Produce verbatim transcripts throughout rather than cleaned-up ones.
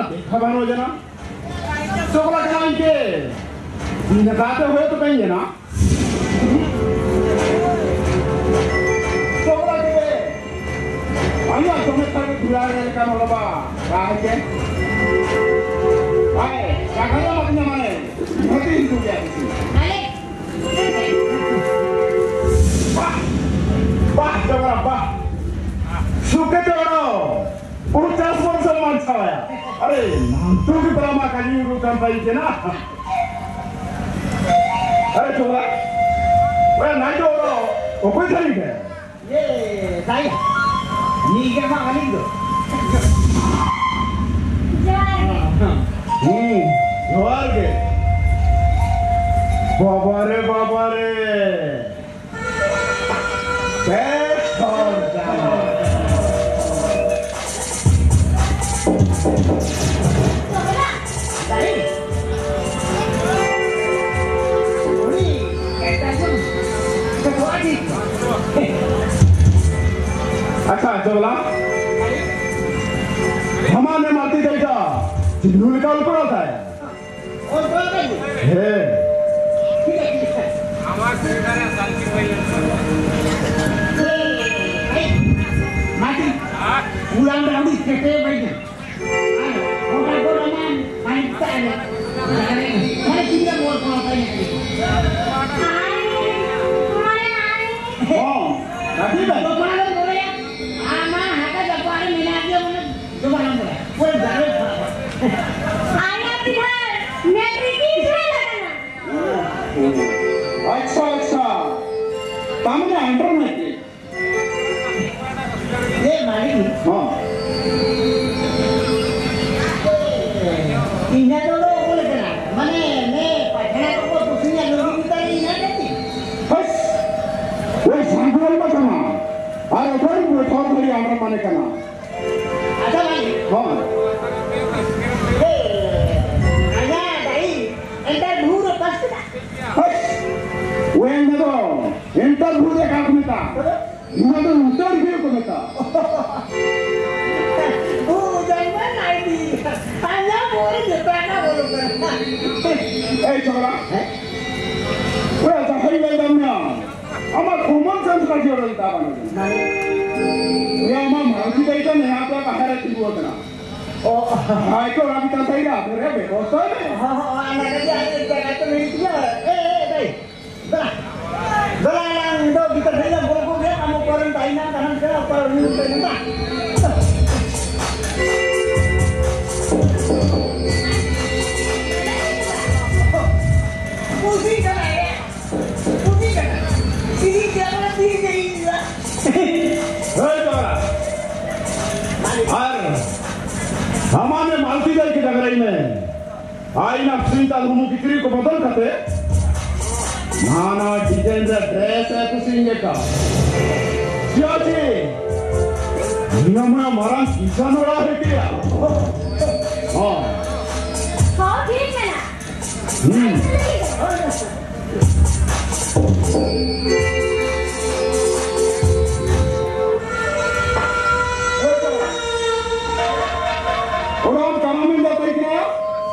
देखा बनो जना चोकला कहीं के निकाते हुए तो कहीं है ना चोकला के आइया तुम्हें तक खुला रहे का मतलब कहाँ के आए क्या करना मत जमाने बहुत ही हिंदू क्या किसी वाह वाह चोकला वाह सुके चोकला उचास वर्ष मानसा है अरे तू भी परामा काजी उरुtan पाई के ना अरे चोकला वे नाई जो रो ओ कोई थी के ये दाई नी के मा वाली दो हम्म जोर के बाबा रे बाबा रे बेस्ट और अच्छा चोकला हमारे माती देखा जिन्होंने का ऊपर होता है और बोल दे हे ठीक है ठीक है हमारे निदारे सालकिद माटी पूरा में हम इसके बैठे होटल को रमान पानी चाहे मैंने किया बोल रहा था ये हाँ राजी भाई तो मालूम बोले आमा हाथा जपारे मिला दिया मैंने जो मालूम बोला वो जाने आया बिहार मैं ब्रिटिश में लगाना अच्छा अच्छा तामने अंडर में थे ये मालिक हाँ इन्हें तो लोग बोले करना मैंने मैं पढ़ने को को दूसरी लोग की तरह इन्हें देती बस वो सांभल में करना अरे थोड़ी वो थोड़ी थोड़ी अंडर माने करना अच्छा मालिक हाँ आया दाई एंटर भूर कष्ट था बस वो इन्हें तो इंटरव्यू देखा तुम्हें था इन्हें तो इंटरव्यू को देखा ओ जन्मन आईडी आया बोले देता ना बोलो ए चोकला वो ऐसा है ये दम्या अमा कॉमन सेंस का जोड़ देता बनो ये अमा मालकी देता नहीं आप लोग बाहर की बोलते ना ओ हाय को अभी तक सही रहा फिर है बेकोस्ता है हाँ हाँ आना के जाए जगह तो नहीं किया ए ए दाई बड़ा बड़ा yang do kita saya boleh dia kamu quarantine kan saya apa ini kita Pusi kan ya Pusi kan ini jangan di gini lah hey चोकला और हमारे मालकी दल की डगराई में आई ना सीता घूमू कितनी को बदल करते नाना डिजाइन का ड्रेस है तो सिंगे का क्या जी नियम में हमारा किसान हो रहा है क्या हाँ हाँ ठीक है ना हम्म और हम कहाँ में जाते हैं क्या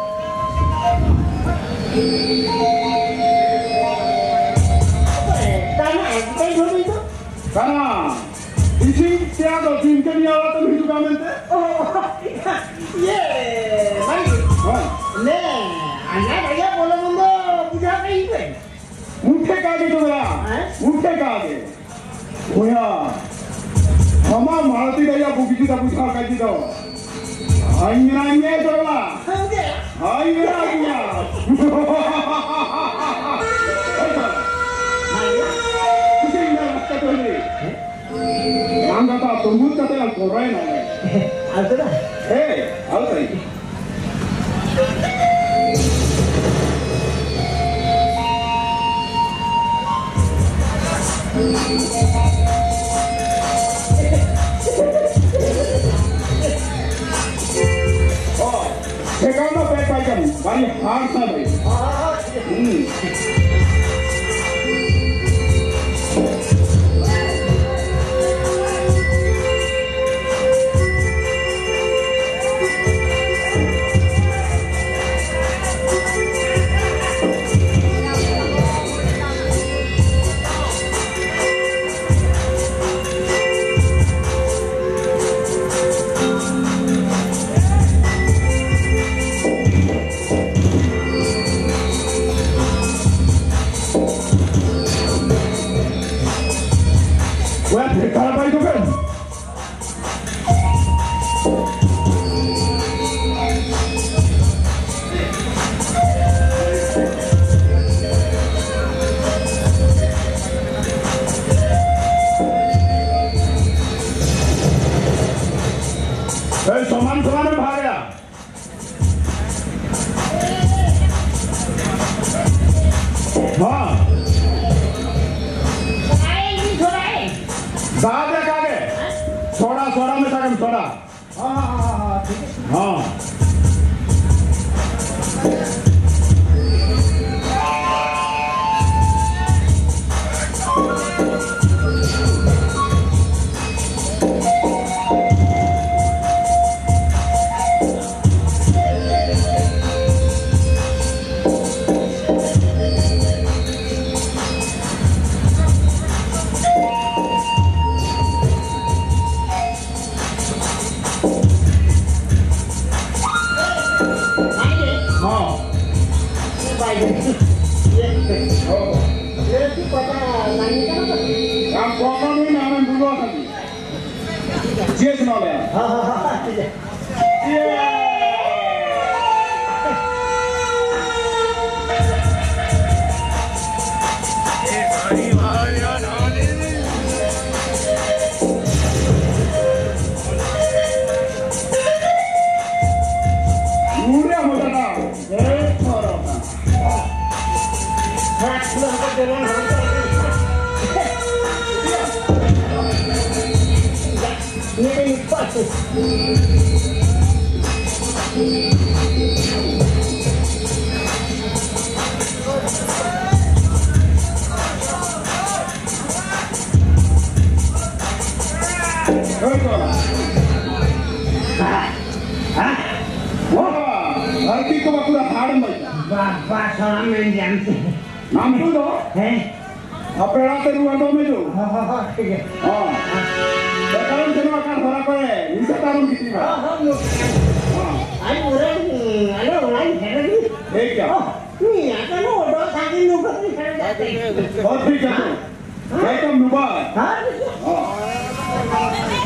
Karena isi tiada do tim ke dia atau hidup kami tu. ये भाई ले आना भैया बोलो मुंडो पूजा कहीं पे मुझे कहा के तो मेरा मुझे कहा के होया हमारा मालती भैया बुकी जी का पूछा कर दी तो आइंगना ये चोकला समझे आइंगना आइंगना कुछ इन्हें लगता तो नहीं मांगा था तुम मुझ का तो यार कोराई ना है आता हे आता ही oh sekarang apa yang pakai banyak harta baik ए समान समान में भाग गया हाँ साहब क्या कागे सोडा सोडा में सागम सोडा हाँ हाँ हाँ ठीक है हाँ Cheers, my man. हाँ हाँ हाँ ठीक है पूरा मोटा ना एक थोड़ा ना हाँ चलो हमको चलो हमको ये नहीं पास लड़की को पूरा फाड़ में बाबा साला में जानते नाम तू दो हैं अपने राते रुआंडो में जो हाँ हाँ हाँ ठीक है हाँ sekarang cuma akan berapa ya bisa taruh di sini हाँ हाँ लोग अरे orang ada orang heran nih ठीक है oh nih akan udah saking nunggu nih heran datang बहुत ठीक है मैं तो नुबा हाँ